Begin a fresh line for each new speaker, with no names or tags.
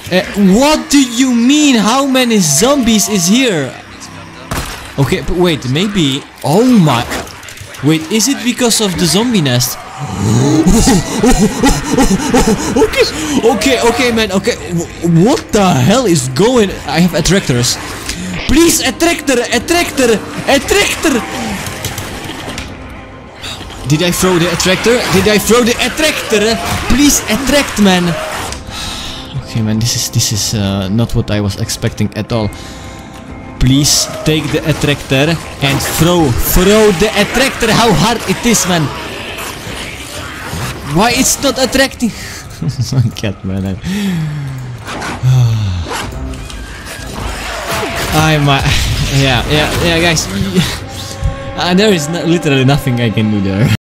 What do you mean? How many zombies is here? Okay, but wait, maybe... Oh my... Wait, is it because of the zombie nest? Okay, man, okay. What the hell is going... I have attractors. Please, attractor! Did I throw the attractor? Please attract, man. Okay, man, this is not what I was expecting at all. Please take the attractor and throw the attractor. How hard it is, man. Why it's not attracting? Oh my god, man. Yeah, guys. There is literally nothing I can do there.